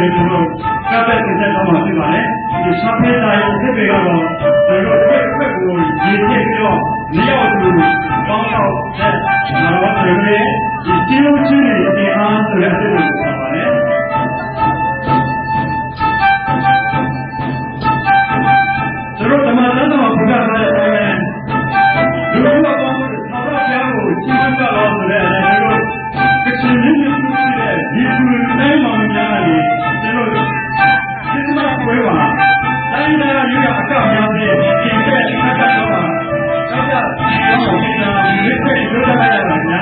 တို့ကပ်တဲ့တဲ့တော့မှာဖြစ်ပါလေဒီဆပ်ဖက်တိုင်းဖြစ်ပေကတော့တို့ဖက်ကိုရည်ရည်ပြီးတော့လျှောက်သူကောင်းတော့တဲ့တော့ဒီတီယိုချင်းတွေအင်အားဆိုတဲ့အစ်ကိုပြောပါလေတို့ဓမ္မသစ္စာဘုရားထားတဲ့အတိုင်းလူတို့ကောင်းတဲ့သာဝရဘုရားကိုရှင်းပြတော့ဆိုတဲ့တို့ကချင်လူမျိုးတွေရဲ့ဒီလူတိုင်းမှာများတယ်တို့ဒီမှာပွဲပါတိုင်းနာရွေးအကောက်များတဲ့ပြင်တဲ့အခါတော့တော့တော့ဒီနာဒီစိတ်တို့လာရတာညာ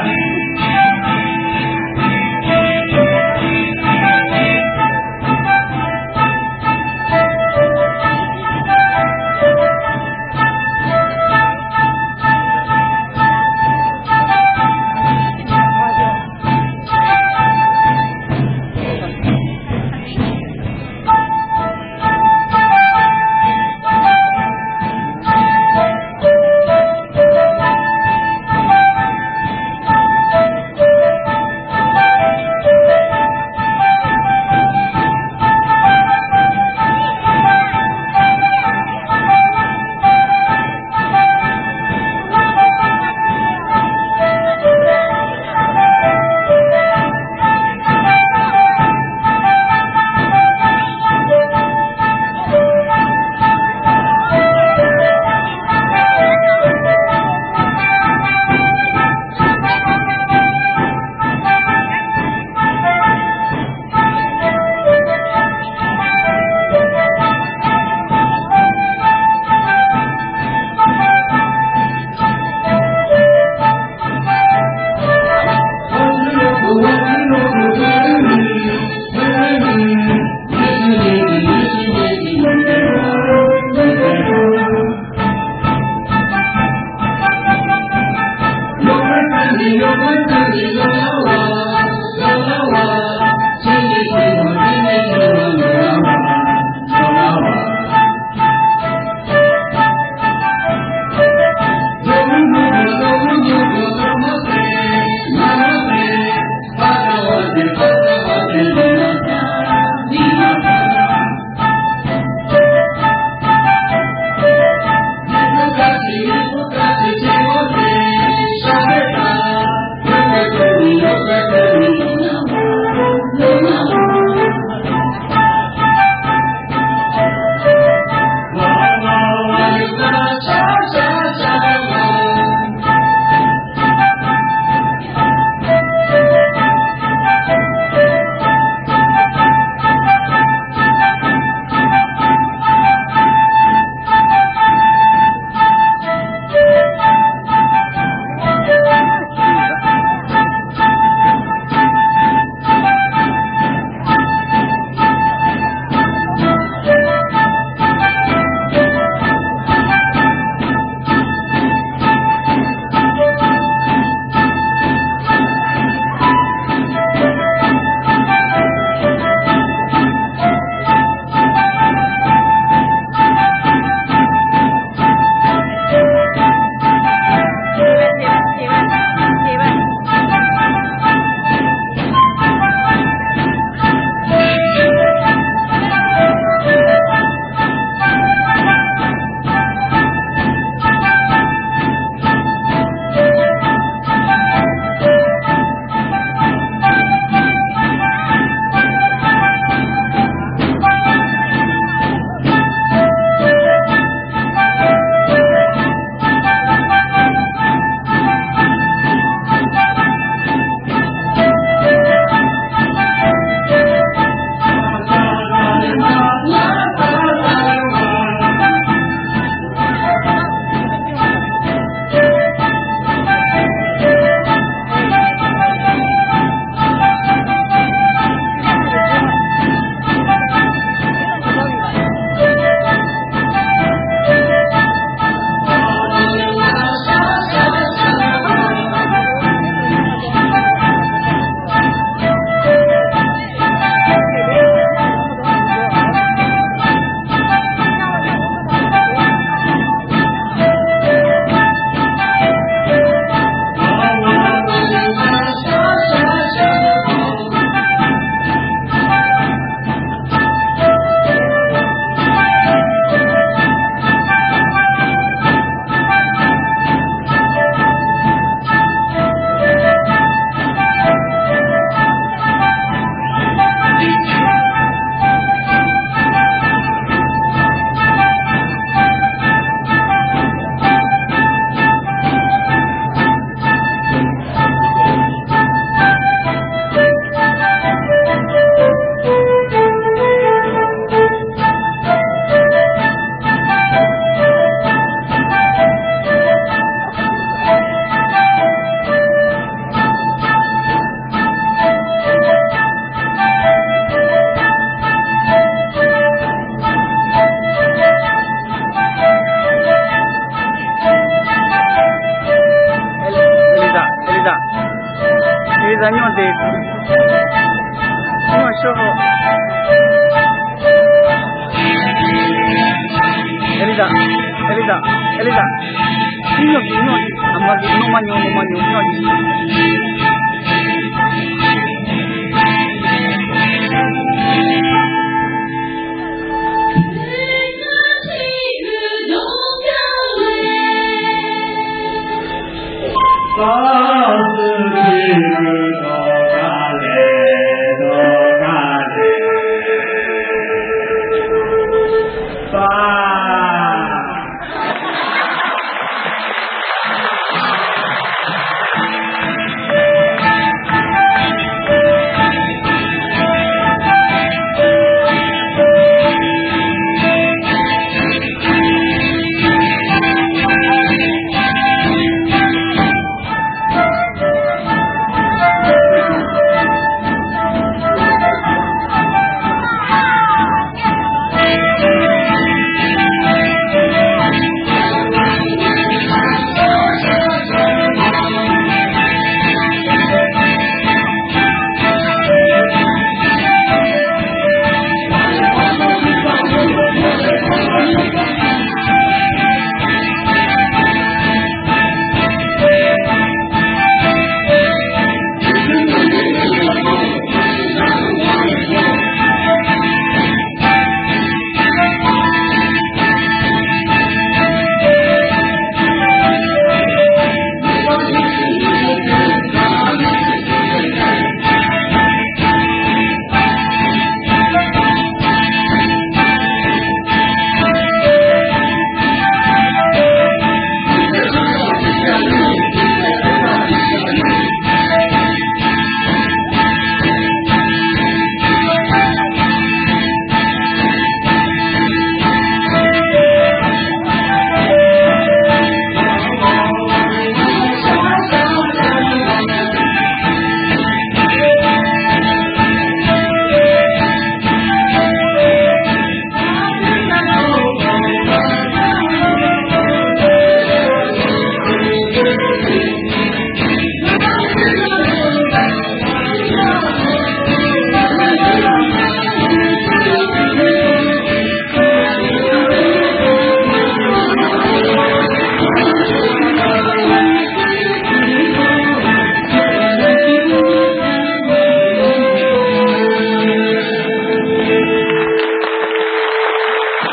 No, yo... Elisa. Ini lagi, no, no, no, no,